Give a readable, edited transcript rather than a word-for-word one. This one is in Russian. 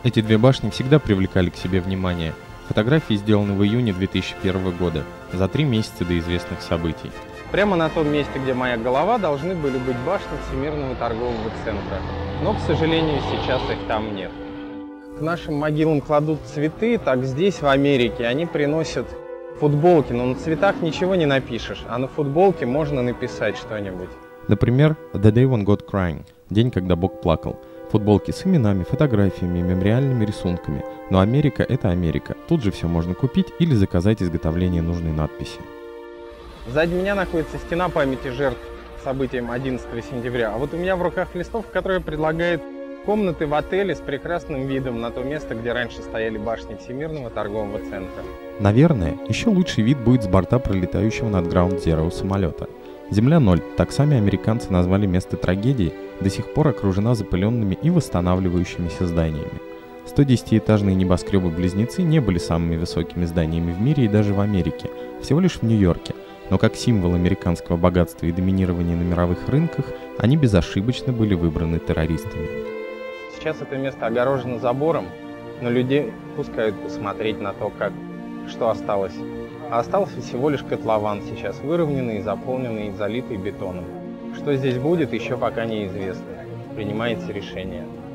Эти две башни всегда привлекали к себе внимание. Фотографии сделаны в июне 2001 года, за 3 месяца до известных событий. Прямо на том месте, где моя голова, должны были быть башни Всемирного торгового центра. Но, к сожалению, сейчас их там нет. К нашим могилам кладут цветы, так здесь, в Америке, они приносят футболки, но на цветах ничего не напишешь, а на футболке можно написать что-нибудь. Например, «The Day When God Crying» – день, когда Бог плакал. Футболки с именами, фотографиями, мемориальными рисунками. Но Америка – это Америка. Тут же все можно купить или заказать изготовление нужной надписи. Сзади меня находится стена памяти жертв событиям 11 сентября. А вот у меня в руках листовка, которая предлагает комнаты в отеле с прекрасным видом на то место, где раньше стояли башни Всемирного торгового центра. Наверное, еще лучший вид будет с борта пролетающего над Ground Zero самолета. Земля 0, так сами американцы назвали место трагедии, до сих пор окружена запыленными и восстанавливающимися зданиями. 110-этажные небоскребы-близнецы не были самыми высокими зданиями в мире и даже в Америке, всего лишь в Нью-Йорке, но как символ американского богатства и доминирования на мировых рынках, они безошибочно были выбраны террористами. Сейчас это место огорожено забором, но людей пускают посмотреть на то, что осталось. А остался всего лишь котлован, сейчас выровненный, заполненный и залитый бетоном. Что здесь будет, еще пока неизвестно. Принимается решение.